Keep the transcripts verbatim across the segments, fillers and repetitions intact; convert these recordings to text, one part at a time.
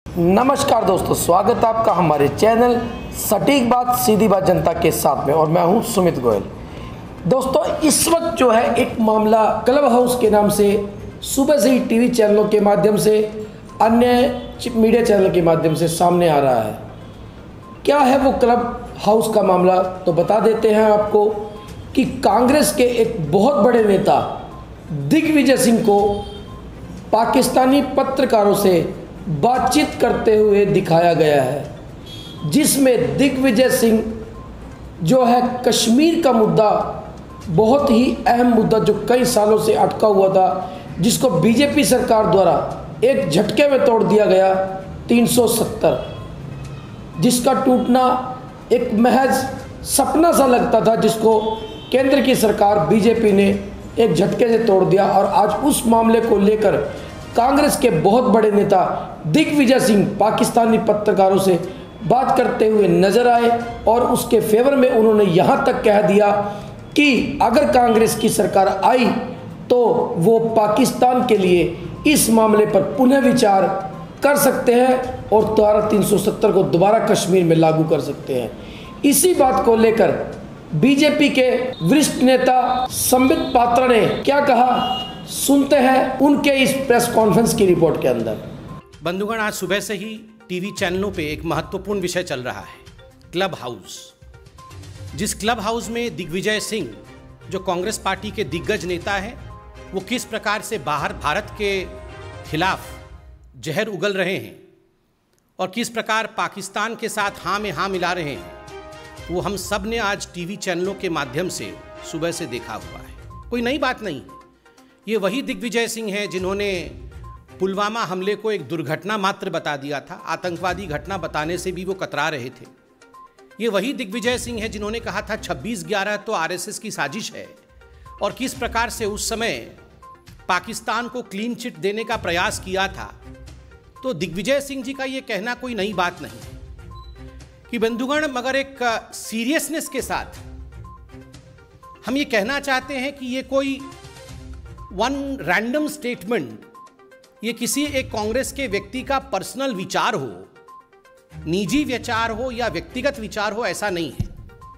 नमस्कार दोस्तों, स्वागत है आपका हमारे चैनल सटीक बात सीधी बात जनता के साथ में, और मैं हूं सुमित गोयल। दोस्तों, इस वक्त जो है एक मामला क्लब हाउस के नाम से सुबह से ही टीवी चैनलों के माध्यम से, अन्य मीडिया चैनल के माध्यम से सामने आ रहा है। क्या है वो क्लब हाउस का मामला, तो बता देते हैं आपको कि कांग्रेस के एक बहुत बड़े नेता दिग्विजय सिंह को पाकिस्तानी पत्रकारों से बातचीत करते हुए दिखाया गया है, जिसमें दिग्विजय सिंह जो है कश्मीर का मुद्दा, बहुत ही अहम मुद्दा जो कई सालों से अटका हुआ था, जिसको बीजेपी सरकार द्वारा एक झटके में तोड़ दिया गया तीन सौ सत्तर, जिसका टूटना एक महज सपना सा लगता था, जिसको केंद्र की सरकार बीजेपी ने एक झटके से तोड़ दिया। और आज उस मामले को लेकर कांग्रेस के बहुत बड़े नेता दिग्विजय सिंह पाकिस्तानी पत्रकारों से बात करते हुए नजर आए, और उसके फेवर में उन्होंने यहां तक कह दिया कि अगर कांग्रेस की सरकार आई तो वो पाकिस्तान के लिए इस मामले पर पुनः विचार कर सकते हैं और धारा तीन सौ सत्तर को दोबारा कश्मीर में लागू कर सकते हैं। इसी बात को लेकर बीजेपी के वरिष्ठ नेता संबित पात्रा ने क्या कहा, सुनते हैं उनके इस प्रेस कॉन्फ्रेंस की रिपोर्ट के अंदर। बंधुगण, आज सुबह से ही टीवी चैनलों पे एक महत्वपूर्ण विषय चल रहा है, क्लब हाउस। जिस क्लब हाउस में दिग्विजय सिंह, जो कांग्रेस पार्टी के दिग्गज नेता है, वो किस प्रकार से बाहर भारत के खिलाफ जहर उगल रहे हैं और किस प्रकार पाकिस्तान के साथ हाँ में हाँ मिला रहे हैं, वो हम सब ने आज टीवी चैनलों के माध्यम से सुबह से देखा हुआ है। कोई नई बात नहीं। ये वही दिग्विजय सिंह हैं जिन्होंने पुलवामा हमले को एक दुर्घटना मात्र बता दिया था, आतंकवादी घटना बताने से भी वो कतरा रहे थे। ये वही दिग्विजय सिंह हैं जिन्होंने कहा था छब्बीस ग्यारह तो आरएसएस की साजिश है, और किस प्रकार से उस समय पाकिस्तान को क्लीन चिट देने का प्रयास किया था। तो दिग्विजय सिंह जी का ये कहना कोई नई बात नहीं है कि बंधुगण, मगर एक सीरियसनेस के साथ हम ये कहना चाहते हैं कि ये कोई वन रैंडम स्टेटमेंट, ये किसी एक कांग्रेस के व्यक्ति का पर्सनल विचार हो, निजी विचार हो या व्यक्तिगत विचार हो, ऐसा नहीं है।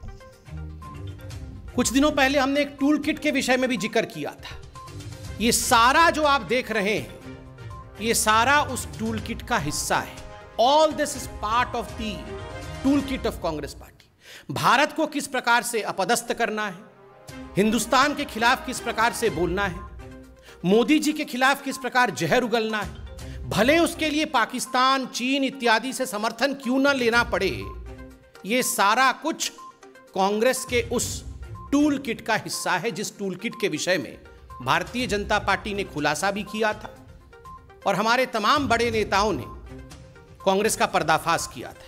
कुछ दिनों पहले हमने एक टूल किट के विषय में भी जिक्र किया था। ये सारा जो आप देख रहे हैं, ये सारा उस टूल किट का हिस्सा है। All this is part of the tool kit of Congress party. Bharat को किस प्रकार से अपदस्थ करना है, हिंदुस्तान के खिलाफ किस प्रकार से बोलना है, मोदी जी के खिलाफ किस प्रकार जहर उगलना है, भले उसके लिए पाकिस्तान, चीन इत्यादि से समर्थन क्यों ना लेना पड़े, ये सारा कुछ कांग्रेस के उस टूल किट का हिस्सा है, जिस टूल किट के विषय में भारतीय जनता पार्टी ने खुलासा भी किया था और हमारे तमाम बड़े नेताओं ने कांग्रेस का पर्दाफाश किया था।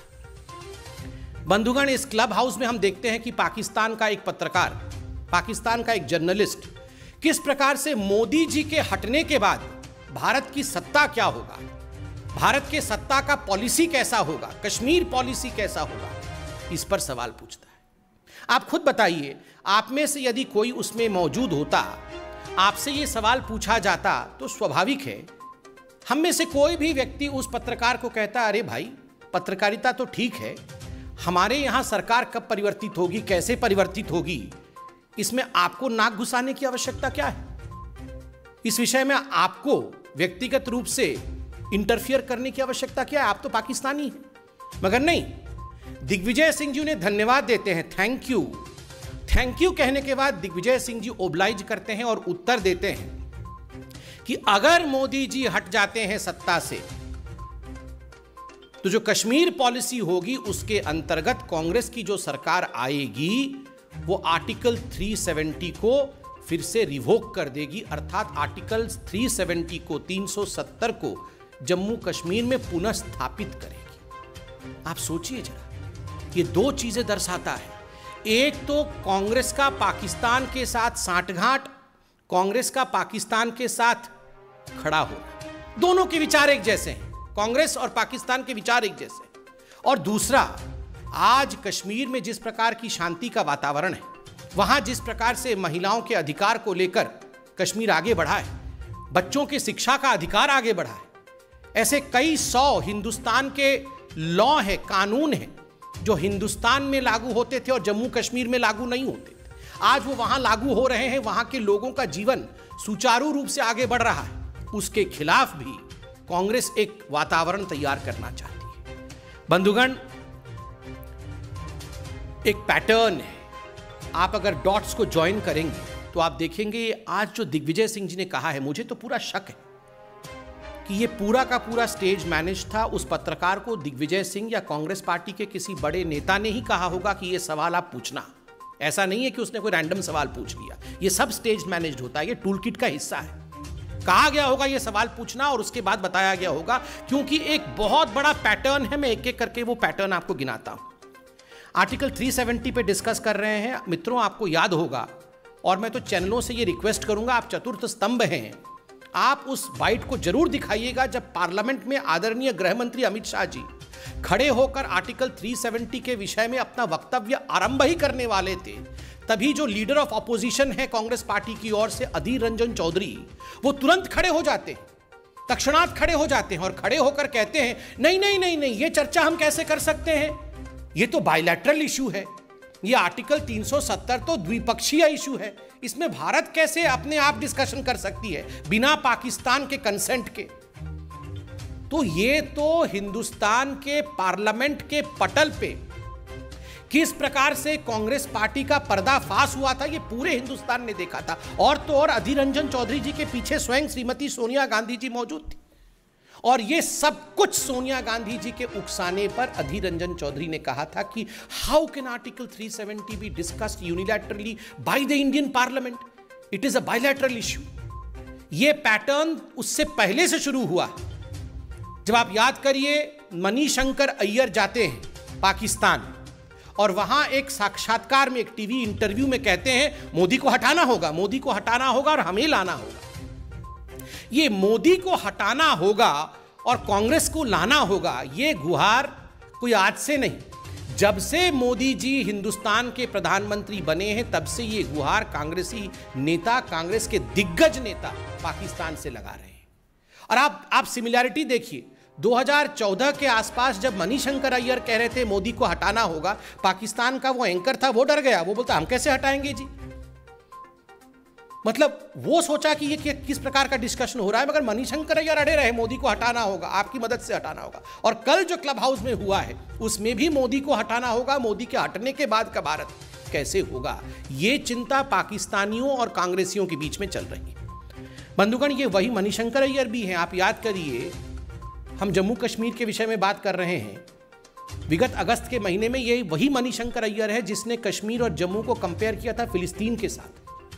बंधुगण, इस क्लब हाउस में हम देखते हैं कि पाकिस्तान का एक पत्रकार, पाकिस्तान का एक जर्नलिस्ट किस प्रकार से मोदी जी के हटने के बाद भारत की सत्ता क्या होगा, भारत के सत्ता का पॉलिसी कैसा होगा, कश्मीर पॉलिसी कैसा होगा, इस पर सवाल पूछता है। आप खुद बताइए, आप में से यदि कोई उसमें मौजूद होता, आपसे ये सवाल पूछा जाता, तो स्वाभाविक है हम में से कोई भी व्यक्ति उस पत्रकार को कहता, अरे भाई, पत्रकारिता तो ठीक है, हमारे यहां सरकार कब परिवर्तित होगी, कैसे परिवर्तित होगी, इसमें आपको नाक घुसाने की आवश्यकता क्या है, इस विषय में आपको व्यक्तिगत रूप से इंटरफियर करने की आवश्यकता क्या है, आप तो पाकिस्तानी हैं। मगर नहीं, दिग्विजय सिंह जी उन्हें धन्यवाद देते हैं, थैंक यू थैंक यू कहने के बाद दिग्विजय सिंह जी ओब्लाइज करते हैं और उत्तर देते हैं कि अगर मोदी जी हट जाते हैं सत्ता से, तो जो कश्मीर पॉलिसी होगी उसके अंतर्गत कांग्रेस की जो सरकार आएगी, वो आर्टिकल तीन सौ सत्तर को फिर से रिवोक कर देगी, अर्थात आर्टिकल तीन सौ सत्तर को तीन सौ सत्तर को जम्मू कश्मीर में पुनः स्थापित करेगी। आप सोचिए जरा, ये दो चीजें दर्शाता है। एक तो कांग्रेस का पाकिस्तान के साथ सांठगांठ, कांग्रेस का पाकिस्तान के साथ खड़ा होना, दोनों के विचार एक जैसे हैं, कांग्रेस और पाकिस्तान के विचार एक जैसे हैं। और दूसरा, आज कश्मीर में जिस प्रकार की शांति का वातावरण है, वहां जिस प्रकार से महिलाओं के अधिकार को लेकर कश्मीर आगे बढ़ा है, बच्चों की शिक्षा का अधिकार आगे बढ़ा है, ऐसे कई सौ हिंदुस्तान के लॉ है, कानून है, जो हिंदुस्तान में लागू होते थे और जम्मू कश्मीर में लागू नहीं होते थे। आज वो वहां लागू हो रहे हैं, वहां के लोगों का जीवन सुचारू रूप से आगे बढ़ रहा है। उसके खिलाफ भी कांग्रेस एक वातावरण तैयार करना चाहती है। बंधुगण, एक पैटर्न है, आप अगर डॉट्स को ज्वाइन करेंगे तो आप देखेंगे आज जो दिग्विजय सिंह जी ने कहा है, मुझे तो पूरा शक है कि ये पूरा का पूरा स्टेज मैनेज था। उस पत्रकार को दिग्विजय सिंह या कांग्रेस पार्टी के किसी बड़े नेता ने ही कहा होगा कि ये सवाल आप पूछना। ऐसा नहीं है कि उसने कोई रैंडम सवाल पूछ लिया, ये सब स्टेज मैनेज्ड होता है, ये टूल किट का हिस्सा है। कहा गया होगा ये सवाल पूछना और उसके बाद बताया गया होगा, क्योंकि एक बहुत बड़ा पैटर्न है। मैं एक एक करके वो पैटर्न आपको गिनाता हूं। आर्टिकल तीन सौ सत्तर पे डिस्कस कर रहे हैं मित्रों, आपको याद होगा, और मैं तो चैनलों से ये रिक्वेस्ट करूंगा, आप चतुर्थ स्तंभ हैं, आप उस बाइट को जरूर दिखाइएगा जब पार्लियामेंट में आदरणीय गृह मंत्री अमित शाह जी खड़े होकर आर्टिकल तीन सौ सत्तर के विषय में अपना वक्तव्य आरंभ ही करने वाले थे। तभी जो लीडर ऑफ ऑपोजिशन है कांग्रेस पार्टी की ओर से अधीर रंजन चौधरी, वो तुरंत खड़े हो जाते हैं, तत्क्षणात खड़े हो जाते हैं और खड़े होकर कहते हैं नहीं नहीं नहीं नहीं ये चर्चा हम कैसे कर सकते हैं, ये तो बायलैटरल इशू है, ये आर्टिकल तीन सौ सत्तर तो द्विपक्षीय इशू है, इसमें भारत कैसे अपने आप डिस्कशन कर सकती है बिना पाकिस्तान के कंसेंट के। तो ये तो हिंदुस्तान के पार्लियामेंट के पटल पे किस प्रकार से कांग्रेस पार्टी का पर्दाफाश हुआ था, ये पूरे हिंदुस्तान ने देखा था। और तो और अधीर रंजन चौधरी जी के पीछे स्वयं श्रीमती सोनिया गांधी जी मौजूद थी, और ये सब कुछ सोनिया गांधी जी के उकसाने पर अधीर रंजन चौधरी ने कहा था कि हाउ कैन आर्टिकल तीन सौ सत्तर B discussed unilaterally by the Indian parliament, it is a bilateral issue. ये पैटर्न उससे पहले से शुरू हुआ। जब आप याद करिए, मणिशंकर अय्यर जाते हैं पाकिस्तान और वहां एक साक्षात्कार में, एक टीवी इंटरव्यू में कहते हैं मोदी को हटाना होगा, मोदी को हटाना होगा और हमें लाना होगा। ये मोदी को हटाना होगा और कांग्रेस को लाना होगा, ये गुहार कोई आज से नहीं, जब से मोदी जी हिंदुस्तान के प्रधानमंत्री बने हैं तब से ये गुहार कांग्रेसी नेता, कांग्रेस के दिग्गज नेता पाकिस्तान से लगा रहे हैं। और आप आप सिमिलैरिटी देखिए, दो हज़ार चौदह के आसपास जब मणिशंकर अय्यर कह रहे थे मोदी को हटाना होगा, पाकिस्तान का वो एंकर था, वो डर गया, वो बोलता हम कैसे हटाएंगे जी। मतलब वो सोचा कि ये किस प्रकार का डिस्कशन हो रहा है, मगर मणिशंकर अय्यर अड़े रहे मोदी को हटाना होगा, आपकी मदद से हटाना होगा। और कल जो क्लब हाउस में हुआ है उसमें भी मोदी को हटाना होगा, मोदी के हटने के बाद का भारत कैसे होगा, ये चिंता पाकिस्तानियों और कांग्रेसियों के बीच में चल रही है। बंधुगण, ये वही मणिशंकर अय्यर भी हैं। आप याद करिए, हम जम्मू कश्मीर के विषय में बात कर रहे हैं, विगत अगस्त के महीने में ये वही मणिशंकर अय्यर है जिसने कश्मीर और जम्मू को कंपेयर किया था फिलिस्तीन के साथ,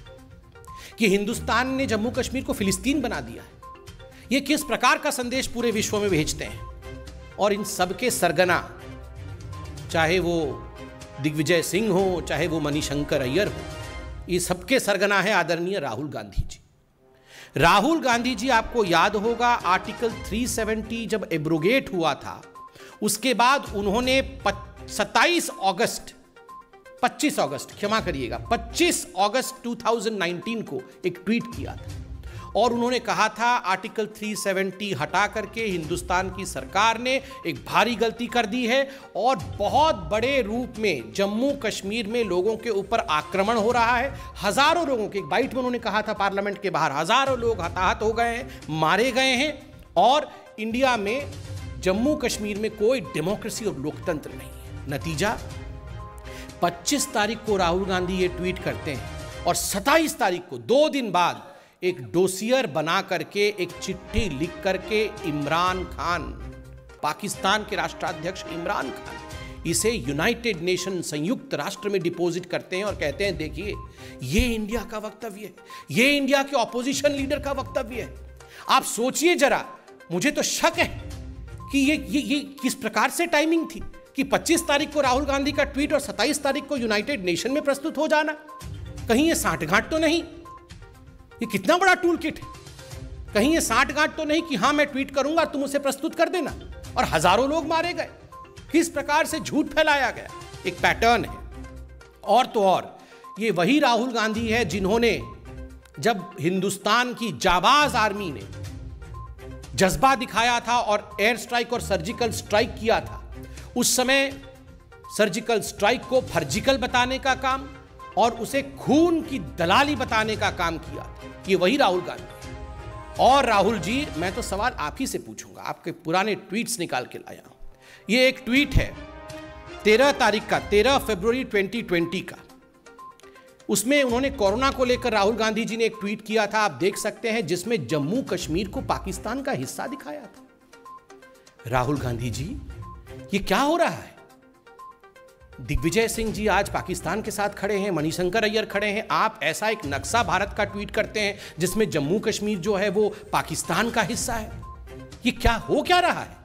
कि हिंदुस्तान ने जम्मू कश्मीर को फिलिस्तीन बना दिया है। ये किस प्रकार का संदेश पूरे विश्व में भेजते हैं। और इन सबके सरगना, चाहे वो दिग्विजय सिंह हो, चाहे वो मणिशंकर अय्यर हो, ये सबके सरगना है आदरणीय राहुल गांधी जी। राहुल गांधी जी, आपको याद होगा, आर्टिकल तीन सौ सत्तर जब एब्रोगेट हुआ था, उसके बाद उन्होंने सत्ताईस अगस्त पच्चीस अगस्त क्षमा करिएगा पच्चीस अगस्त दो हज़ार उन्नीस को एक ट्वीट किया था और उन्होंने कहा था आर्टिकल तीन सौ सत्तर हटा करके हिंदुस्तान की सरकार ने एक भारी गलती कर दी है और बहुत बड़े रूप में जम्मू कश्मीर में लोगों के ऊपर आक्रमण हो रहा है। हजारों लोगों के, एक बाइट में उन्होंने कहा था पार्लियामेंट के बाहर, हजारों लोग हताहत हो गए हैं, मारे गए हैं, और इंडिया में जम्मू कश्मीर में कोई डेमोक्रेसी और लोकतंत्र नहीं है। नतीजा, पच्चीस तारीख को राहुल गांधी ये ट्वीट करते हैं और सत्ताईस तारीख को, दो दिन बाद, एक डोसियर बना करके, एक चिट्ठी लिख करके इमरान खान, पाकिस्तान के राष्ट्राध्यक्ष इमरान खान, इसे यूनाइटेड नेशन, संयुक्त राष्ट्र में डिपॉजिट करते हैं और कहते हैं देखिए ये इंडिया का वक्तव्य है, ये इंडिया के ऑपोजिशन लीडर का वक्तव्य है। आप सोचिए जरा, मुझे तो शक है कि ये ये ये किस प्रकार से टाइमिंग थी कि पच्चीस तारीख को राहुल गांधी का ट्वीट और सत्ताईस तारीख को यूनाइटेड नेशन में प्रस्तुत हो जाना। कहीं ये साठगांठ तो नहीं, ये कितना बड़ा टूल किट है, कहीं ये साठगांठ तो नहीं कि हां मैं ट्वीट करूंगा तुम उसे प्रस्तुत कर देना, और हजारों लोग मारे गए। किस प्रकार से झूठ फैलाया गया, एक पैटर्न है। और तो और ये वही राहुल गांधी है जिन्होंने, जब हिंदुस्तान की जाबाज आर्मी ने जज्बा दिखाया था और एयर स्ट्राइक और सर्जिकल स्ट्राइक किया था, उस समय सर्जिकल स्ट्राइक को फर्जिकल बताने का काम और उसे खून की दलाली बताने का काम किया था। ये वही राहुल गांधी। और राहुल जी, मैं तो सवाल आप ही से पूछूंगा, आपके पुराने ट्वीट्स निकाल के लाया हूं। ये एक ट्वीट है तेरह तारीख का, तेरह फरवरी दो हज़ार बीस का। उसमें उन्होंने कोरोना को लेकर राहुल गांधी जी ने एक ट्वीट किया था, आप देख सकते हैं, जिसमें जम्मू कश्मीर को पाकिस्तान का हिस्सा दिखाया था। राहुल गांधी जी, ये क्या हो रहा है? दिग्विजय सिंह जी आज पाकिस्तान के साथ खड़े हैं, मणिशंकर अय्यर खड़े हैं, आप ऐसा एक नक्शा भारत का ट्वीट करते हैं जिसमें जम्मू कश्मीर जो है वो पाकिस्तान का हिस्सा है। ये क्या हो क्या रहा है?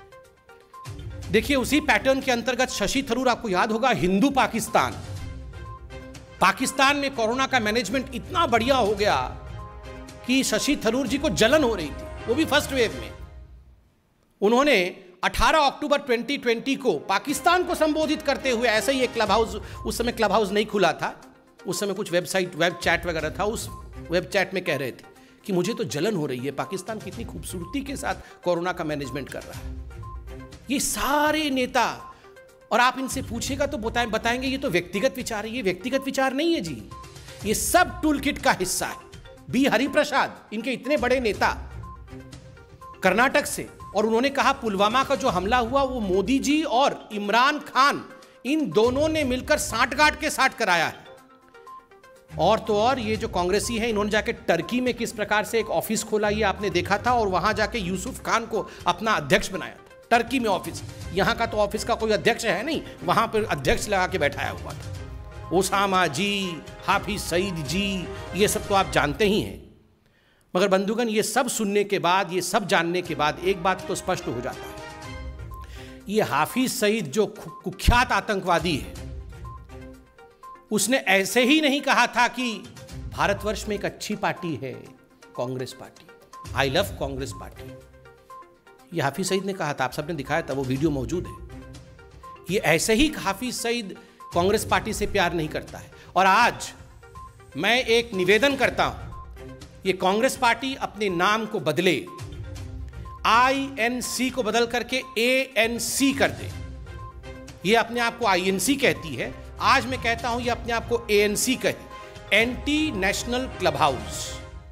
देखिए, उसी पैटर्न के अंतर्गत शशि थरूर, आपको याद होगा, हिंदू पाकिस्तान, पाकिस्तान में कोरोना का मैनेजमेंट इतना बढ़िया हो गया कि शशि थरूर जी को जलन हो रही थी, वो भी फर्स्ट वेव में। उन्होंने अठारह अक्टूबर दो हज़ार बीस को पाकिस्तान को संबोधित करते हुए, ऐसे ही एक क्लब हाउस, उस समय क्लब हाउस नहीं खुला था, उस समय कुछ वेबसाइट, वेब चैट वगैरह था, उस वेब चैट में कह रहे थे कि मुझे तो जलन हो रही है, पाकिस्तान कितनी खूबसूरती के साथ कोरोना का मैनेजमेंट कर रहा है। ये सारे नेता, और आप इनसे पूछेगा तो बताएं बताएंगे ये तो व्यक्तिगत विचार है। ये व्यक्तिगत विचार नहीं है जी, ये सब टूल किट का हिस्सा है। बी हरिप्रसाद, इनके इतने बड़े नेता, कर्नाटक से, और उन्होंने कहा पुलवामा का जो हमला हुआ वो मोदी जी और इमरान खान, इन दोनों ने मिलकर सांठगांठ के साथ कराया है। और तो और ये जो कांग्रेसी हैं, इन्होंने जाके टर्की में किस प्रकार से एक ऑफिस खोला, ये आपने देखा था, और वहां जाके यूसुफ खान को अपना अध्यक्ष बनाया था। टर्की में ऑफिस, यहां का तो ऑफिस का कोई अध्यक्ष है नहीं, वहां पर अध्यक्ष लगा के बैठाया हुआ था। ओसामा जी, हाफिज सईद जी, ये सब तो आप जानते ही हैं। मगर बंधुगण, ये सब सुनने के बाद, ये सब जानने के बाद एक बात तो स्पष्ट हो जाता है, ये हाफिज सईद जो कुख्यात आतंकवादी है, उसने ऐसे ही नहीं कहा था कि भारतवर्ष में एक अच्छी पार्टी है Congress party, I love Congress party. ये हाफिज सईद ने कहा था, आप सबने दिखाया था, वो वीडियो मौजूद है। ये ऐसे ही हाफिज सईद कांग्रेस पार्टी से प्यार नहीं करता है। और आज मैं एक निवेदन करता हूं, ये कांग्रेस पार्टी अपने नाम को बदले, आई एन सी को बदल करके ए एन सी कर दे। ये अपने आप को आई एन सी कहती है, आज मैं कहता हूं ये अपने आप को ए एन सी कहे, एंटी नेशनल क्लब हाउस।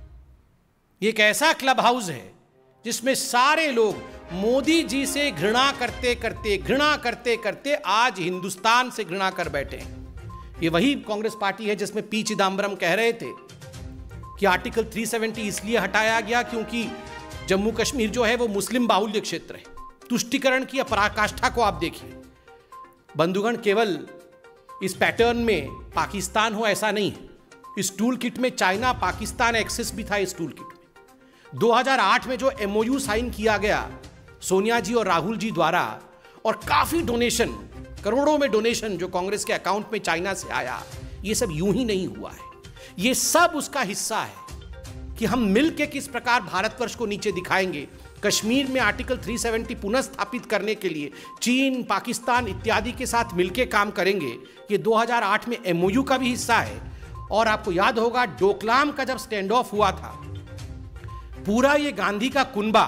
ये एक ऐसा क्लब हाउस है जिसमें सारे लोग मोदी जी से घृणा करते करते घृणा करते करते आज हिंदुस्तान से घृणा कर बैठे हैं। ये वही कांग्रेस पार्टी है जिसमें पी चिदम्बरम कह रहे थे कि आर्टिकल तीन सौ सत्तर इसलिए हटाया गया क्योंकि जम्मू कश्मीर जो है वो मुस्लिम बाहुल्य क्षेत्र है। तुष्टिकरण की पराकाष्ठा को आप देखिए बंधुगण, केवल इस पैटर्न में पाकिस्तान हो ऐसा नहीं है। इस टूल किट में चाइना पाकिस्तान एक्सेस भी था। इस टूल किट में दो हज़ार आठ में जो एमओयू साइन किया गया सोनिया जी और राहुल जी द्वारा, और काफी डोनेशन, करोड़ों में डोनेशन जो कांग्रेस के अकाउंट में चाइना से आया, ये सब यूं ही नहीं हुआ है। ये सब उसका हिस्सा है कि हम मिलकर किस प्रकार भारतवर्ष को नीचे दिखाएंगे। कश्मीर में आर्टिकल तीन सौ सत्तर पुनः स्थापित करने के लिए चीन, पाकिस्तान इत्यादि के साथ मिलकर काम करेंगे। ये दो हज़ार आठ में एमओयू का भी हिस्सा है। और आपको याद होगा डोकलाम का जब स्टैंड ऑफ हुआ था, पूरा ये गांधी का कुनबा,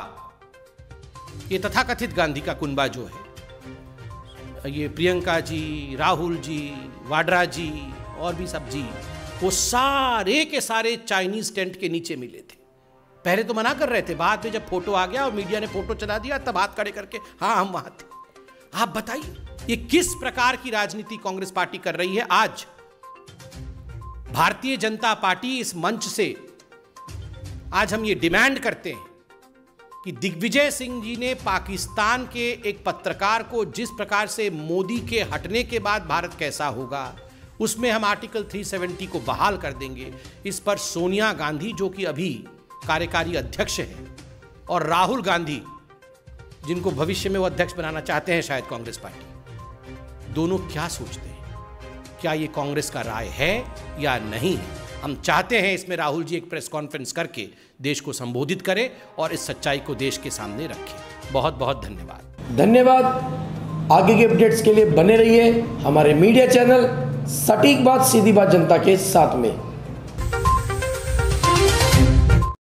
ये तथाकथित गांधी का कुनबा जो है, ये प्रियंका जी, राहुल जी, वाड्रा जी और भी सब जी, वो सारे के सारे चाइनीज टेंट के नीचे मिले थे। पहले तो मना कर रहे थे, बाद में जब फोटो आ गया और मीडिया ने फोटो चला दिया तब हाथ खड़े करके हाँ हम वहां थे। आप बताइए ये किस प्रकार की राजनीति कांग्रेस पार्टी कर रही है। आज भारतीय जनता पार्टी इस मंच से आज हम ये डिमांड करते हैं कि दिग्विजय सिंह जी ने पाकिस्तान के एक पत्रकार को जिस प्रकार से मोदी के हटने के बाद भारत कैसा होगा, उसमें हम आर्टिकल तीन सौ सत्तर को बहाल कर देंगे। इस पर सोनिया गांधी जो कि अभी कार्यकारी अध्यक्ष है, और राहुल गांधी जिनको भविष्य में वो अध्यक्ष बनाना चाहते हैं शायद कांग्रेस पार्टी, दोनों क्या सोचते हैं? क्या ये कांग्रेस का राय है या नहीं है? हम चाहते हैं इसमें राहुल जी एक प्रेस कॉन्फ्रेंस करके देश को संबोधित करें और इस सच्चाई को देश के सामने रखें। बहुत बहुत धन्यवाद। धन्यवाद। आगे के अपडेट्स के लिए बने रहिए हमारे मीडिया चैनल सटीक बात सीधी बात जनता के साथ में।